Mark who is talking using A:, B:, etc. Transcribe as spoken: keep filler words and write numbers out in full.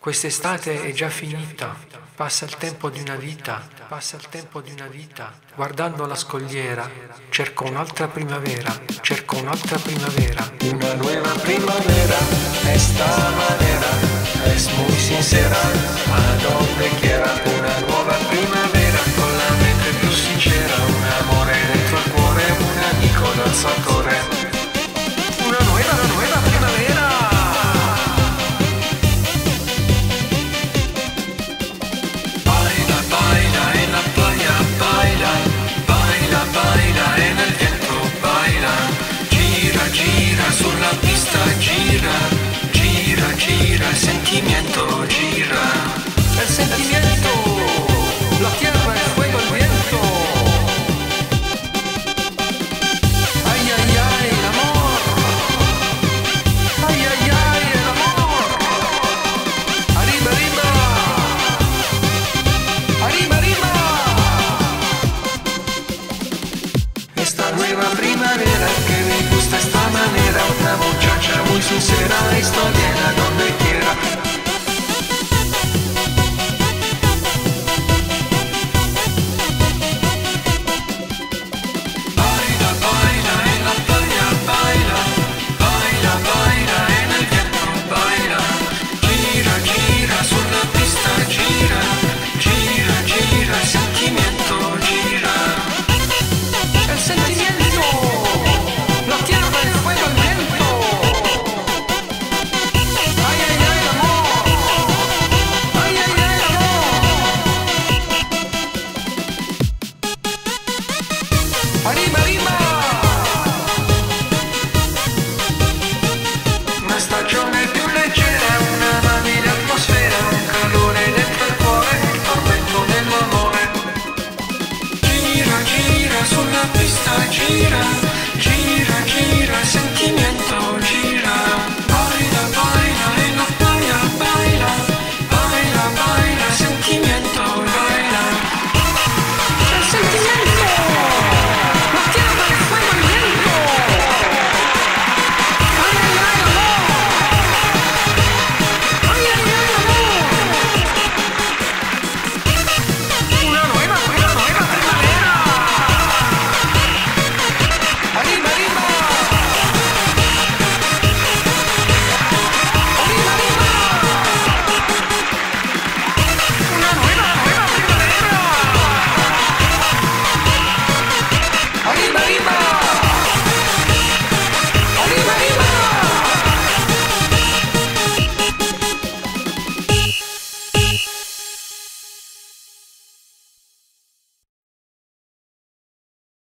A: Quest'estate è già finita, passa il tempo di una vita, passa il tempo di una vita. Guardando la scogliera, cerco un'altra primavera, cerco un'altra primavera.
B: Una nueva primavera, esta manera, es muy sincera, a donde quiera. Una nuova primavera, con la mente più sincera, un amore dentro il cuore, un amico danzatore. Una nueva, una nueva primavera. Baila, baila en la playa, baila, baila, baila en el viento, baila. Gira, gira sulla pista, gira, gira, gira, el sentimiento, gira. El sentimiento, la tierra, el fuego, el viento. Ay, ay, ay, el amor. Ay, ay, ay, el amor. Arriba, arriba. Arriba, arriba. Esta nueva primavera que me gusta esta manera, una muchacha muy sincera, historia donde